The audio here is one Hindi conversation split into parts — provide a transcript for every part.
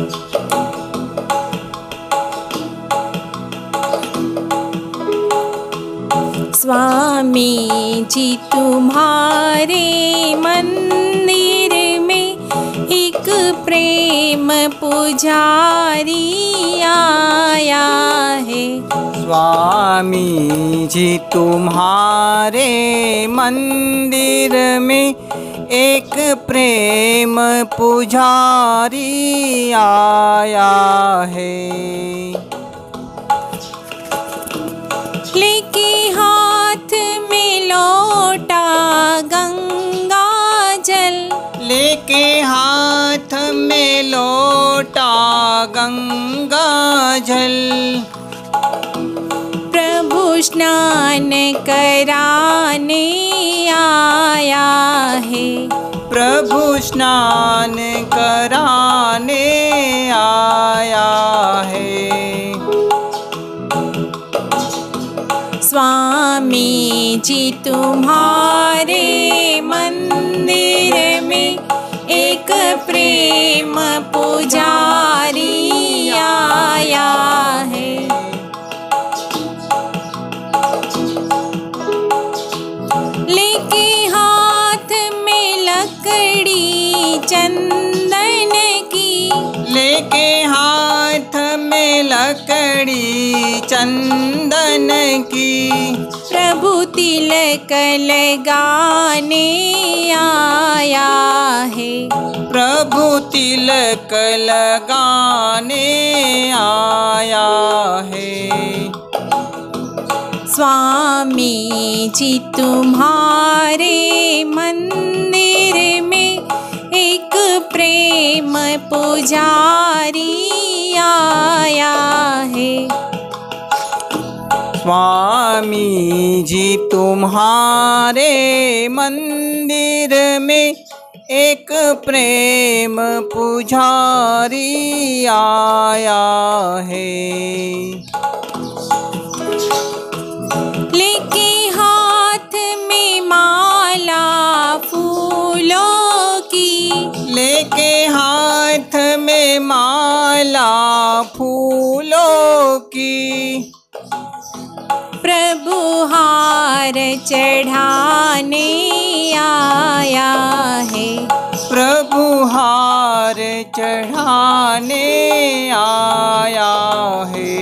स्वामी जी तुम्हारे मंदिर में एक प्रेम पुजारी आया है। स्वामी जी तुम्हारे मंदिर में एक प्रेम पुजारी आया है। लेके हाथ में लोटा गंगा जल, लेके हाथ में लोटा गंगा जल, प्रभु स्नान कराने आया है। प्रभु स्नान कराने आया है। स्वामी जी तुम्हारे मंदिर में एक प्रेम पुजारी आया है। लेके हाथ में लकड़ी चंदन की, लेके हाथ में लकड़ी चंदन की, प्रभु तिलक लगाने आया है। प्रभु तिलक लगाने आया है। स्वामी जी तुम्हारे मंदिर में एक प्रेम पुजारी आया है। स्वामी जी तुम्हारे मंदिर में एक प्रेम पुजारी आया है। लेके हाथ में माला फूलों की, लेके हाथ में माला फूलों की, प्रभु हार चढ़ाने आया है। प्रभु हार चढ़ाने आया है।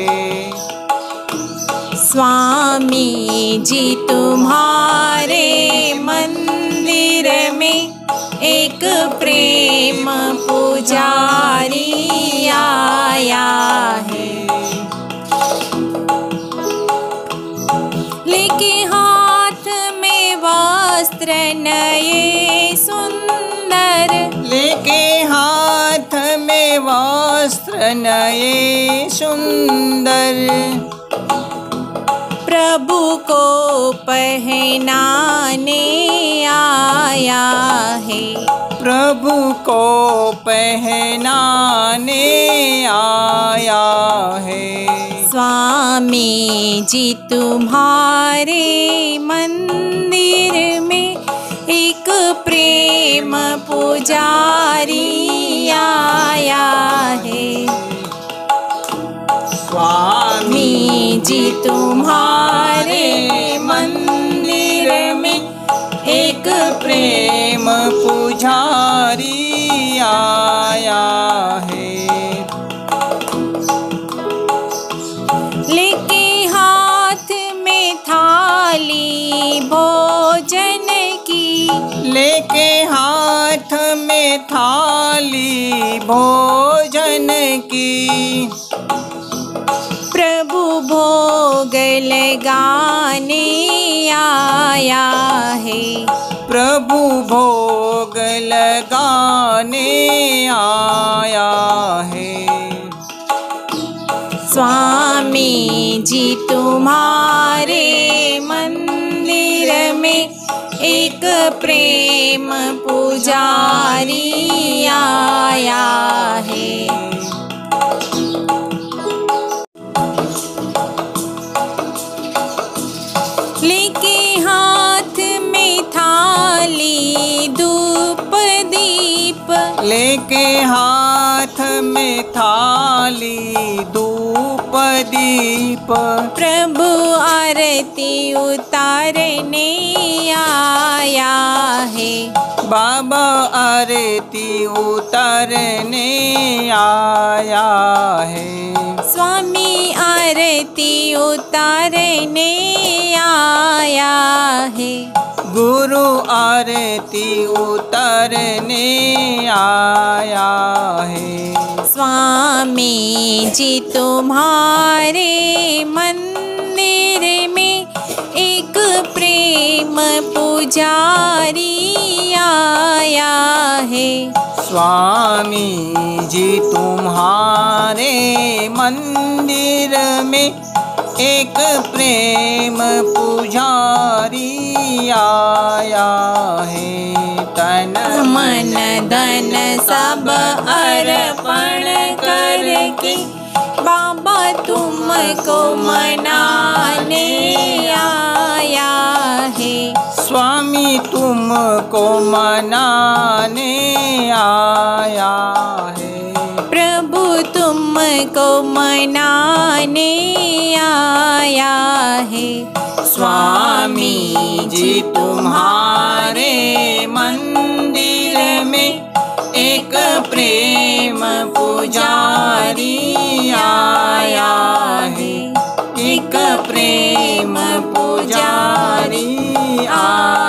स्वामी जी तुम्हारे मंदिर में एक प्रेम पुजारी आया है। लेके हाथ में वस्त्र नए सुंदर, लेके हाथ में वस्त्र नए सुंदर, प्रभु को पहनाने आया है। प्रभु को पहनाने आया है। स्वामी जी तुम्हारे मंदिर में एक प्रेम पुजारी आया है। स्वामी जी तुम्हारे मंदिर में एक प्रेम पुजारी आया है। लेके हाथ में थाली भोजन की, लेके हाथ में थाली भोजन की, प्रभु भोग लगाने आया है। प्रभु भोग लगाने आया है। स्वामी जी तुम्हारे मंदिर में एक प्रेम पुजारी आया है। लेके हाथ में थाली धूप दीप, लेके हाथ हाथ में थाली धूप दीप, प्रभु आरती उतारने आया है। बाबा आरती उतारने आया है। स्वामी आरती उतारने आया है। गुरु आरती उतारने आया है। स्वामी जी तुम्हारे मंदिर में एक प्रेम पुजारी आया है। स्वामी जी तुम्हारे मंदिर में एक प्रेम पुजारी आया है। तन मन धन सब अर्पण करके बाबा तुमको मनाने आया है। स्वामी तुमको मनाने आया है। प्रभु तुमको मनाने आया है। स्वामी जी तुम्हारे मंदिर में एक प्रेम पुजारी आया है। एक प्रेम पुजारी आया